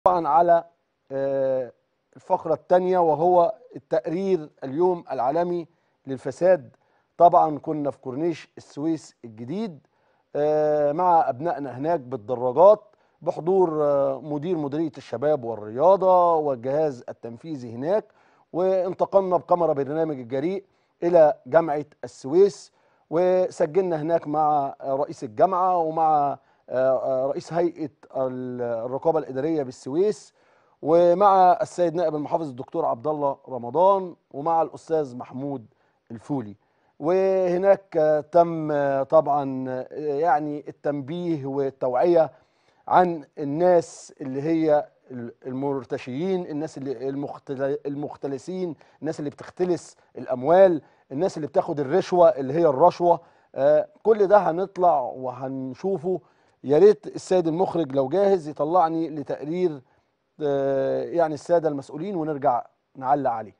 طبعا على الفقرة الثانية، وهو التقرير اليوم العالمي للفساد. طبعا كنا في كورنيش السويس الجديد مع أبنائنا هناك بالدراجات، بحضور مدير مديرية الشباب والرياضة والجهاز التنفيذي هناك، وانتقلنا بكاميرا برنامج الجريء إلى جامعة السويس، وسجلنا هناك مع رئيس الجامعة ومع رئيس هيئة الرقابة الإدارية بالسويس، ومع السيد نائب المحافظ الدكتور عبد الله رمضان، ومع الأستاذ محمود الفولي. وهناك تم طبعا يعني التنبيه والتوعية عن الناس اللي هي المرتشيين، الناس اللي المختلسين، الناس اللي بتختلس الأموال، الناس اللي بتاخد الرشوة اللي هي الرشوة. كل ده هنطلع وهنشوفه. يا ريت السيد المخرج لو جاهز يطلعني لتقرير يعني السادة المسؤولين، ونرجع نعلق عليه.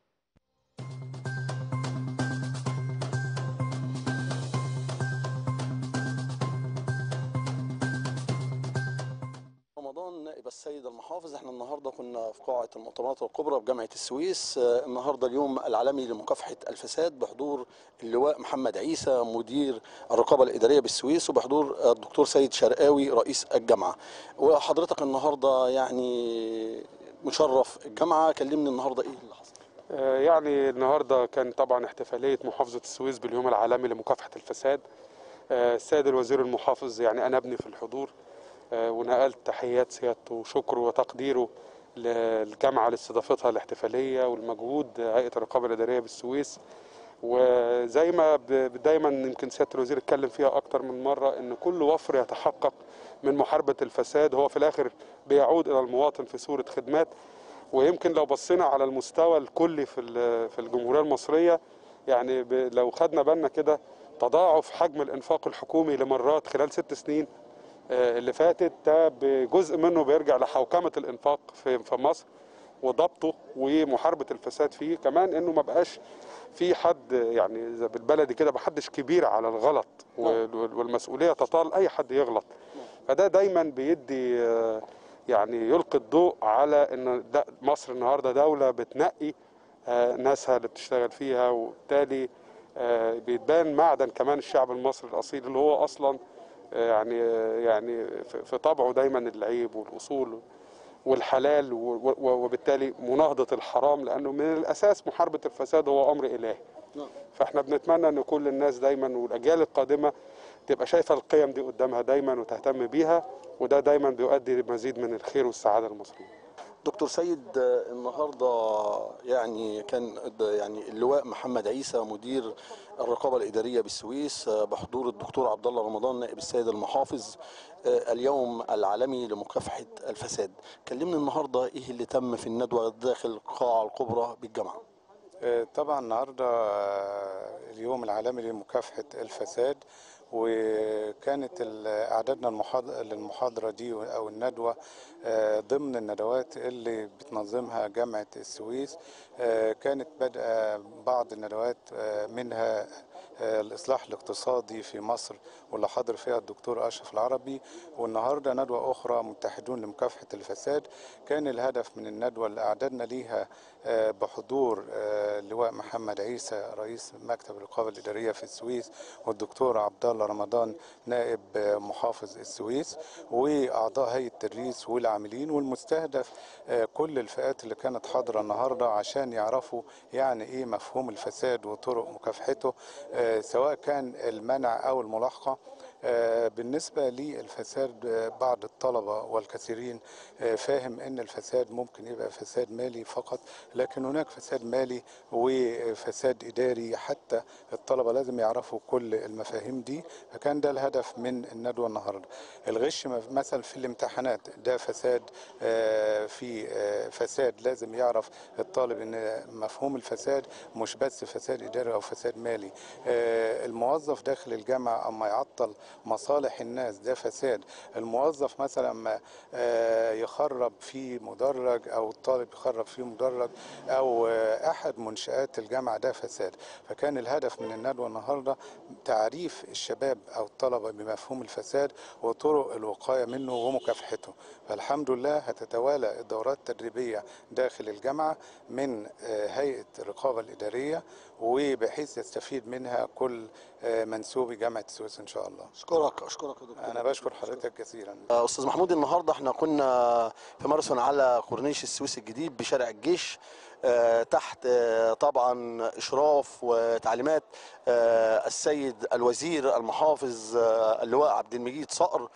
رمضان نائب السيد المحافظ، احنا النهارده كنا في قاعة المؤتمرات الكبرى بجامعة السويس. النهارده اليوم العالمي لمكافحة الفساد بحضور اللواء محمد عيسى مدير الرقابة الإدارية بالسويس، وبحضور الدكتور سيد شرقاوي رئيس الجامعة. وحضرتك النهارده يعني مشرف الجامعة، كلمني النهارده ايه اللي حصل؟ يعني النهارده كان طبعا احتفالية محافظة السويس باليوم العالمي لمكافحة الفساد. السيد الوزير المحافظ يعني أنابني في الحضور، ونقلت تحيات سيادته وشكره وتقديره للجامعة لاستضافتها الاحتفالية والمجهود هيئة الرقابة الإدارية بالسويس. وزي ما دايما يمكن سيادة الوزير اتكلم فيها أكتر من مرة، إن كل وفر يتحقق من محاربة الفساد هو في الآخر بيعود إلى المواطن في صورة خدمات. ويمكن لو بصينا على المستوى الكلي في الجمهورية المصرية، يعني لو خدنا بالنا كده تضاعف حجم الإنفاق الحكومي لمرات خلال 6 سنين اللي فاتت، ده بجزء منه بيرجع لحوكمة الإنفاق في مصر وضبطه ومحاربة الفساد فيه. كمان إنه ما بقاش في حد، يعني زي بالبلدي كده، ما حدش كبير على الغلط، والمسؤولية تطال أي حد يغلط. فده دايما بيدي يعني يلقي الضوء على ان مصر النهارده دوله بتنقي ناسها اللي بتشتغل فيها، وبالتالي بيتبان معدن كمان الشعب المصري الاصيل اللي هو اصلا يعني في طبعه دايما العيب والاصول والحلال، وبالتالي مناهضه الحرام، لانه من الاساس محاربه الفساد هو امر الهي. فاحنا بنتمنى ان كل الناس دايما والاجيال القادمه تبقى شايفه القيم دي قدامها دايما وتهتم بيها، وده دايما بيؤدي لمزيد من الخير والسعاده للمصريين. دكتور سيد، النهارده يعني كان يعني اللواء محمد عيسى مدير الرقابه الاداريه بالسويس بحضور الدكتور عبد الله رمضان نائب السيد المحافظ، اليوم العالمي لمكافحه الفساد. كلمني النهارده ايه اللي تم في الندوه داخل القاعه الكبرى بالجامعه؟ طبعا النهارده اليوم العالمي لمكافحة الفساد، وكانت اعدادنا للمحاضرة دي او الندوة ضمن الندوات اللي بتنظمها جامعة السويس. كانت بدأ بعض الندوات منها الإصلاح الاقتصادي في مصر، واللي حضر فيها الدكتور أشرف العربي، والنهاردة ندوة أخرى متحدون لمكافحة الفساد. كان الهدف من الندوة اللي أعددنا ليها بحضور اللواء محمد عيسى رئيس مكتب الرقابة الإدارية في السويس، والدكتور عبد الله رمضان نائب محافظ السويس، وأعضاء هيئة التدريس والعاملين، والمستهدف كل الفئات اللي كانت حاضرة النهاردة عشان يعرفوا يعني إيه مفهوم الفساد وطرق مكافحته، سواء كان المنع أو الملاحقة. بالنسبة للفساد، بعض الطلبة والكثيرين فاهم ان الفساد ممكن يبقى فساد مالي فقط، لكن هناك فساد مالي وفساد اداري. حتى الطلبة لازم يعرفوا كل المفاهيم دي، فكان ده الهدف من الندوة النهاردة. الغش مثلا في الامتحانات ده فساد، في فساد لازم يعرف الطالب ان مفهوم الفساد مش بس فساد اداري او فساد مالي. الموظف داخل الجامعة اما يعطل مصالح الناس ده فساد. الموظف مثلا ما يخرب في مدرج، او الطالب يخرب في مدرج، او احد منشآت الجامعة، ده فساد. فكان الهدف من الندوة النهاردة تعريف الشباب او الطلبة بمفهوم الفساد وطرق الوقاية منه ومكافحته. فالحمد لله هتتوالى الدورات التدريبية داخل الجامعة من هيئة الرقابة الإدارية، وبحيث يستفيد منها كل منسوبي جامعة السويس إن شاء الله. اشكرك يا دكتور. أنا بشكر حضرتك كثيرا. استاذ محمود، النهارده احنا كنا في ماراثون على كورنيش السويس الجديد بشارع الجيش، تحت طبعا اشراف وتعليمات السيد الوزير المحافظ اللواء عبد المجيد صقر،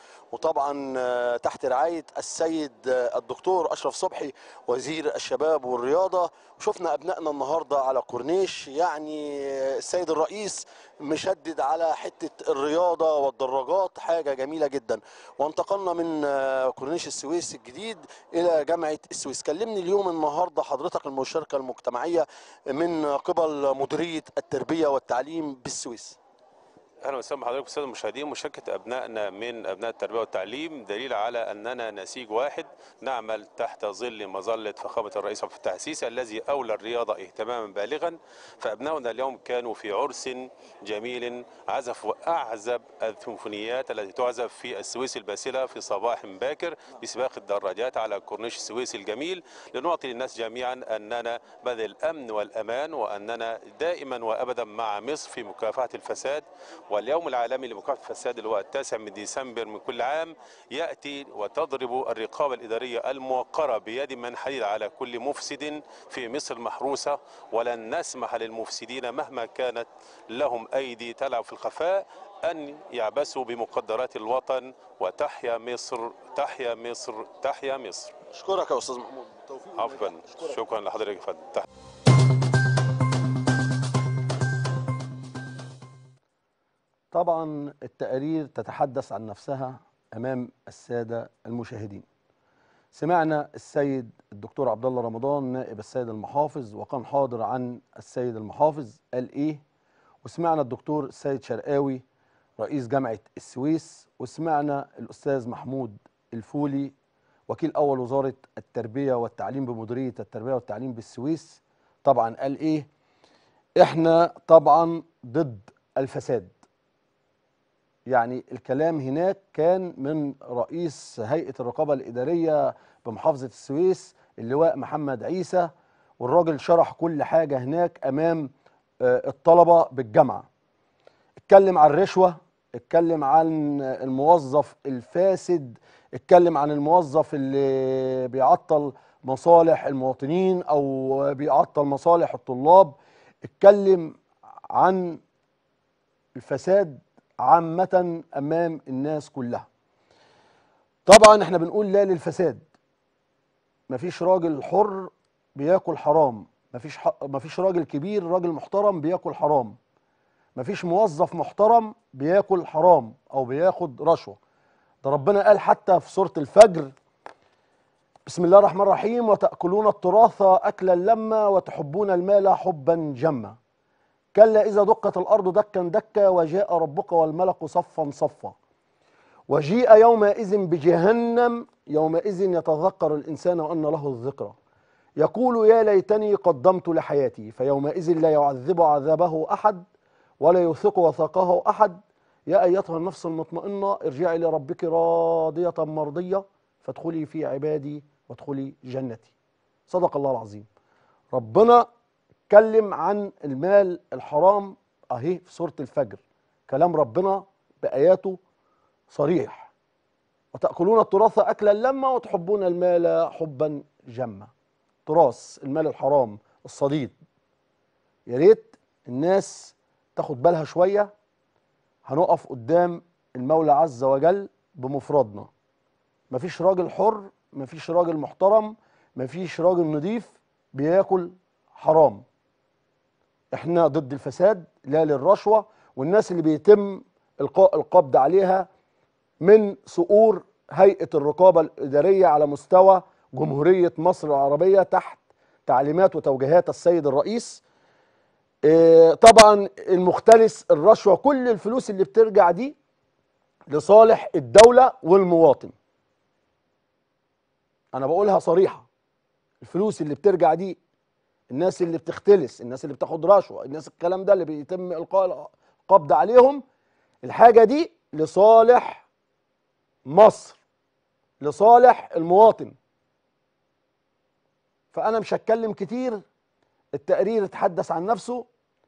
وطبعا تحت رعايه السيد الدكتور اشرف صبحي وزير الشباب والرياضه. وشفنا ابنائنا النهارده على كورنيش، يعني السيد الرئيس مشدد على حته الرياضه والدراجات، حاجه جميله جدا. وانتقلنا من كورنيش السويس الجديد الى جامعه السويس. كلمني اليوم النهارده حضرتك المشاركه المجتمعيه من قبل مديريه التربيه والتعليم بالسويس. اهلا وسهلا بحضرتك الساده المشاهدين. مشاركه ابنائنا من ابناء التربيه والتعليم دليل على اننا نسيج واحد، نعمل تحت ظل مظله فخامه الرئيس عبد الفتاح السيسي الذي اولى الرياضه اهتماما بالغا. فابنائنا اليوم كانوا في عرس جميل، عزفوا اعزب السيمفونيات التي تعزف في السويس الباسله في صباح باكر بسباق الدراجات على كورنيش السويس الجميل، لنعطي للناس جميعا اننا بذل الامن والامان، واننا دائما وابدا مع مصر في مكافحه الفساد. واليوم العالمي لمكافحة الفساد اللي هو 9 من ديسمبر من كل عام يأتي وتضرب الرقابة الإدارية الموقرة بيد من حديد على كل مفسد في مصر محروسة، ولن نسمح للمفسدين مهما كانت لهم أيدي تلعب في الخفاء أن يعبثوا بمقدرات الوطن. وتحيا مصر، تحيا مصر، تحيا مصر. اشكرك يا استاذ محمود. عفوا، شكرا لحضرتك يا فندم. طبعا التقارير تتحدث عن نفسها امام الساده المشاهدين. سمعنا السيد الدكتور عبد الله رمضان نائب السيد المحافظ وكان حاضر عن السيد المحافظ قال ايه، وسمعنا الدكتور السيد شرقاوي رئيس جامعه السويس، وسمعنا الاستاذ محمود الفولي وكيل اول وزاره التربيه والتعليم بمديريه التربيه والتعليم بالسويس. طبعا قال ايه؟ احنا طبعا ضد الفساد. يعني الكلام هناك كان من رئيس هيئة الرقابة الإدارية بمحافظة السويس اللواء محمد عيسى، والراجل شرح كل حاجة هناك أمام الطلبة بالجامعة. اتكلم عن الرشوة، اتكلم عن الموظف الفاسد، اتكلم عن الموظف اللي بيعطل مصالح المواطنين أو بيعطل مصالح الطلاب، اتكلم عن الفساد عامة أمام الناس كلها. طبعا احنا بنقول لا للفساد. مفيش راجل حر بياكل حرام، مفيش راجل كبير راجل محترم بياكل حرام، مفيش موظف محترم بياكل حرام أو بياخد رشوة. ده ربنا قال حتى في سورة الفجر: بسم الله الرحمن الرحيم: وتأكلون التراث أكلا لما وتحبون المال حبا جما كلا إذا دكت الأرض دكا دكا وجاء ربك والملك صفا صفا وجيء يومئذ بجهنم يومئذ يتذكر الإنسان وأن له الذكرى يقول يا ليتني قدمت لحياتي فيومئذ لا يعذب عذابه أحد ولا يوثق وثاقه أحد يا أيتها النفس المطمئنة ارجعي لربك راضية مرضية فادخلي في عبادي وادخلي جنتي. صدق الله العظيم. ربنا اتكلم عن المال الحرام اهي في سورة الفجر، كلام ربنا بآياته صريح: وتأكلون التراث أكلا لما وتحبون المال حبا جما. تراث المال الحرام الصديد. يا ريت الناس تاخد بالها شوية. هنقف قدام المولى عز وجل بمفردنا. مفيش راجل حر، مفيش راجل محترم، مفيش راجل نضيف بياكل حرام. احنا ضد الفساد لا للرشوة، والناس اللي بيتم إلقاء القبض عليها من صقور هيئة الرقابة الإدارية على مستوى جمهورية مصر العربية تحت تعليمات وتوجيهات السيد الرئيس. طبعا المختلس الرشوة كل الفلوس اللي بترجع دي لصالح الدولة والمواطن. أنا بقولها صريحة، الفلوس اللي بترجع دي، الناس اللي بتختلس، الناس اللي بتاخد رشوة، الناس الكلام ده اللي بيتم إلقاء القبض عليهم، الحاجة دي لصالح مصر، لصالح المواطن. فأنا مش هتكلم كتير، التقرير اتحدث عن نفسه.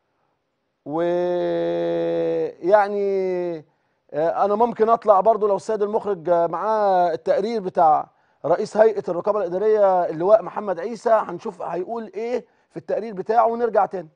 ويعني أنا ممكن أطلع برضو لو السيد المخرج معاه التقرير بتاع رئيس هيئة الرقابة الإدارية اللواء محمد عيسى، هنشوف هيقول إيه في التقرير بتاعه ونرجع تاني.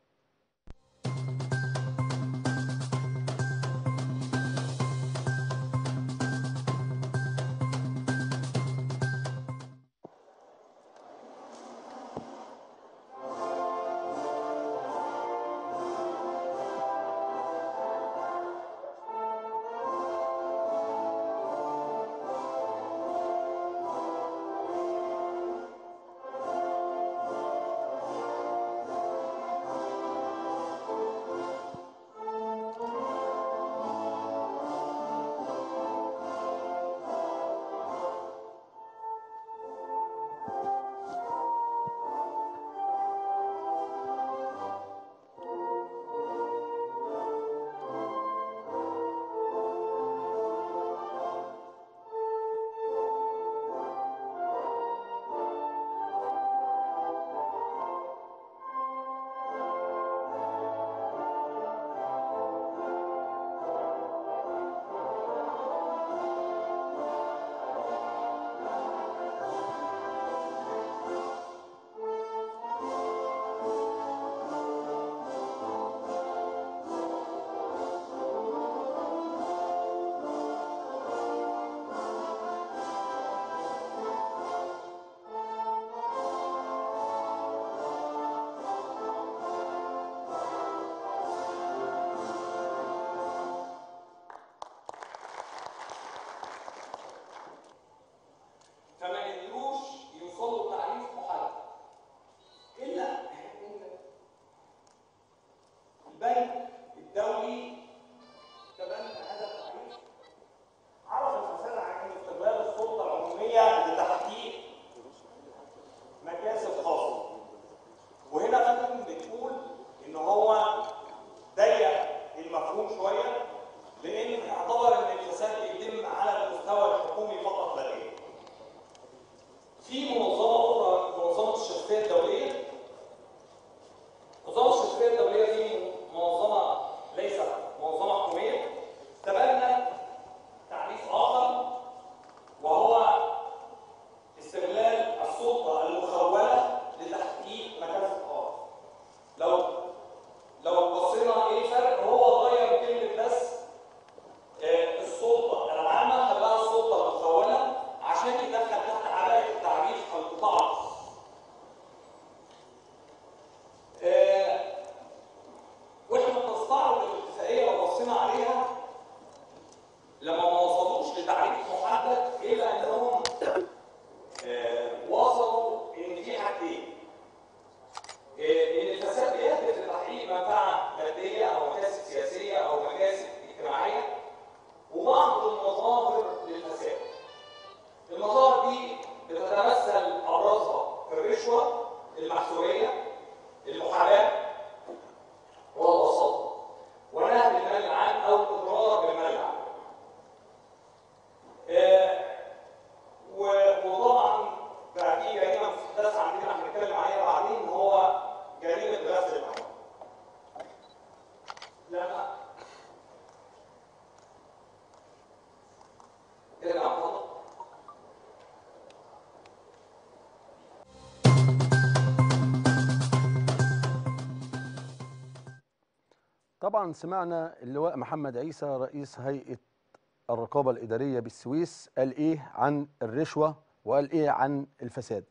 طبعا سمعنا اللواء محمد عيسى رئيس هيئة الرقابة الإدارية بالسويس قال إيه عن الرشوة وقال إيه عن الفساد.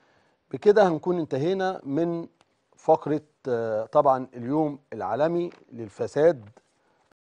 بكده هنكون انتهينا من فقرة طبعا اليوم العالمي للفساد